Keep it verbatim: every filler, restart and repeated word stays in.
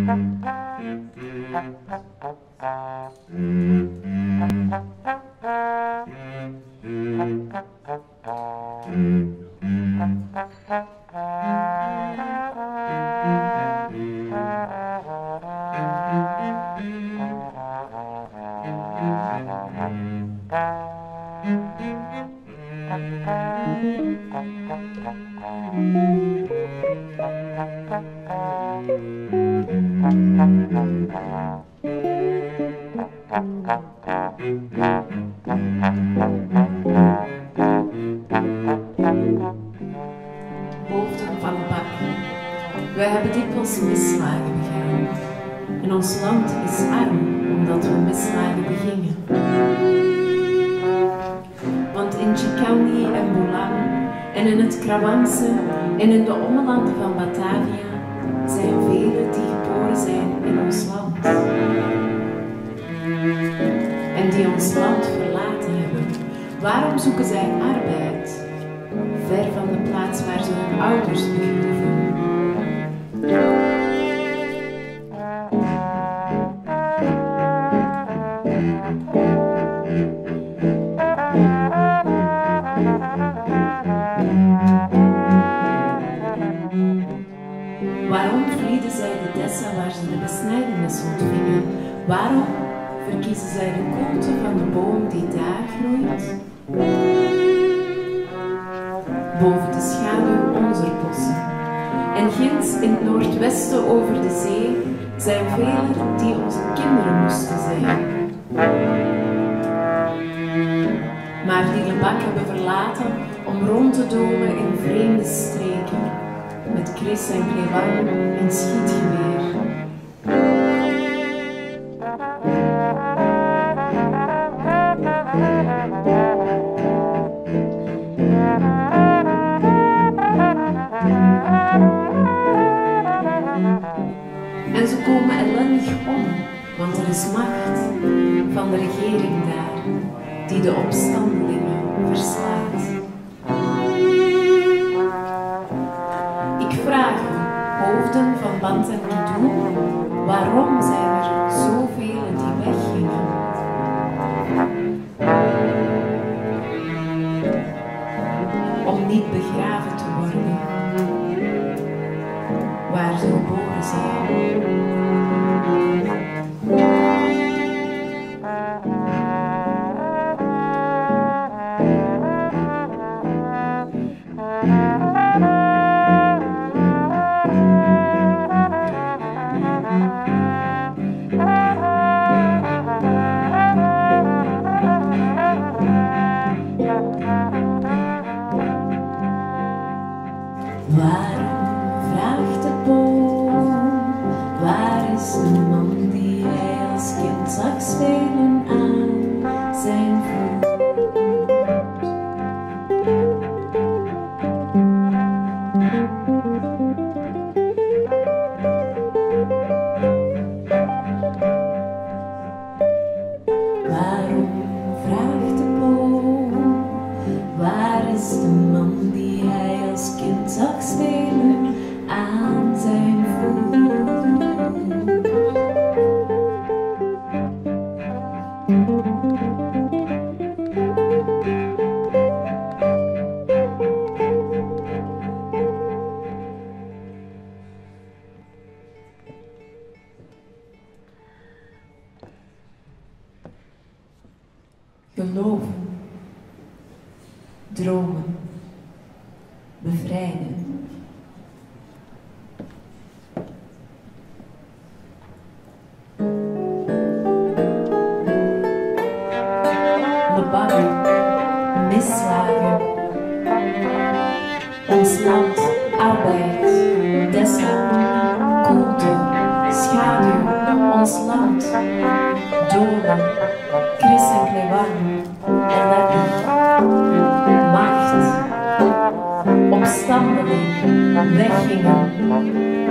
Hoofden van Lebak. Wij hebben dikwijls misslagen begaan. En ons land is arm omdat we misslagen begingen. Want in Chicani en Boulang en in het Krawanse en in de ommelanden van Batavia zijn velen die geboren zijn in ons land. En die ons land verlaten hebben. Waarom zoeken zij arbeid? Ver van de plaats waar ze hun ouders begroeven. Waarom vlieden zij de Dessa waar ze de besnijdenis ontvingen? Waarom verkiezen zij de koelte van de boom die daar groeit? Boven de schaduw onze bossen. En ginds in het noordwesten over de zee zijn velen die onze kinderen moesten zijn. Maar die Lebak hebben verlaten om rond te dolen in vreemde streken, met kris en klewan en schietgeweer. En ze komen ellendig om, want er is macht van de regering daar, die de opstandelingen verslaat. Ik vraag u, hoofden van Band en Kidoen, waarom zijn er zoveel die weggingen? Om niet begraven te worden, waar ze geboren zijn. Geloven, dromen, bevrijden. Lebak, misslagen, ons land, arbeid, Dessa, koelte, schaduw, ons land, doden, kris en klewan, ellendig, macht, opstandeling, weggingen,